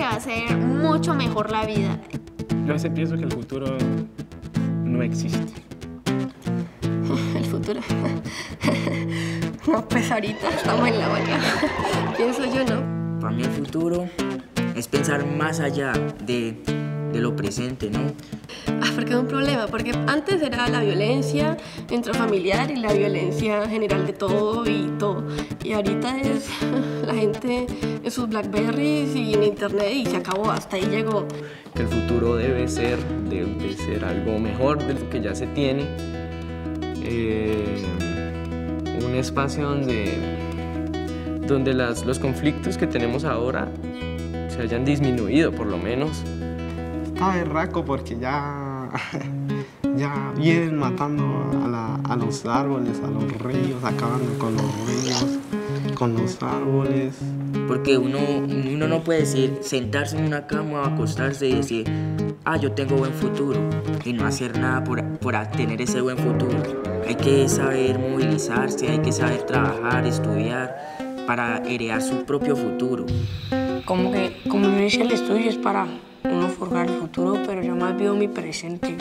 va a ser mucho mejor la vida. Yo a veces pienso que el futuro no existe. El futuro. No, pues ahorita estamos en la mañana. Pienso yo, ¿no? Para mí el futuro es pensar más allá de lo presente, ¿no? Porque es un problema, porque antes era la violencia intrafamiliar y la violencia general de todo y todo. Y ahorita es la gente en sus Blackberries y en internet y se acabó, hasta ahí llegó. El futuro debe ser algo mejor de lo que ya se tiene. Un espacio donde los conflictos que tenemos ahora se hayan disminuido, por lo menos. Está berraco porque ya vienen matando a los árboles, a los ríos, acabando con los ríos, con los árboles. Porque uno no puede decir, sentarse en una cama o acostarse y decir, yo tengo buen futuro, y no hacer nada por tener ese buen futuro. Hay que saber movilizarse, hay que saber trabajar, estudiar, para heredar su propio futuro. Como uno dice, el estudio es para uno forjar el futuro, pero yo más vivo mi presente.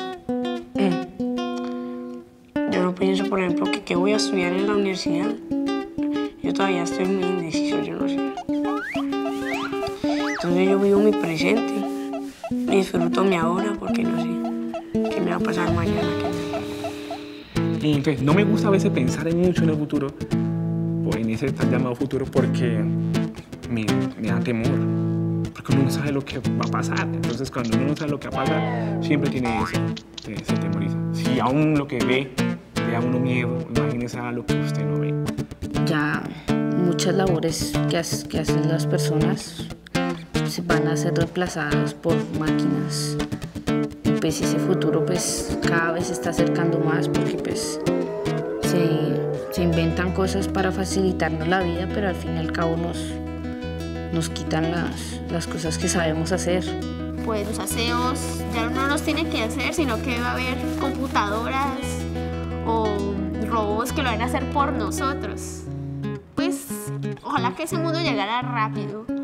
Yo no pienso, por ejemplo, que voy a estudiar en la universidad. Yo todavía estoy muy indeciso, yo no sé. Entonces yo vivo mi presente y disfruto mi ahora porque no sé qué me va a pasar mañana. Y entonces, no me gusta a veces pensar mucho en el futuro, o en ese tan llamado futuro, porque me da temor. Porque uno no sabe lo que va a pasar. Entonces, cuando uno no sabe lo que va a pasar, siempre tiene se temoriza. Si aún lo que ve, le da uno miedo, imagínese a lo que usted no ve. Ya muchas labores que hacen las personas se van a ser reemplazadas por máquinas. Y pues ese futuro pues cada vez se está acercando más porque pues se inventan cosas para facilitarnos la vida, pero al fin y al cabo nos quitan las cosas que sabemos hacer. Pues los aseos ya no los tiene que hacer, sino que va a haber computadoras o robots que lo van a hacer por nosotros. Pues ojalá que ese mundo llegara rápido.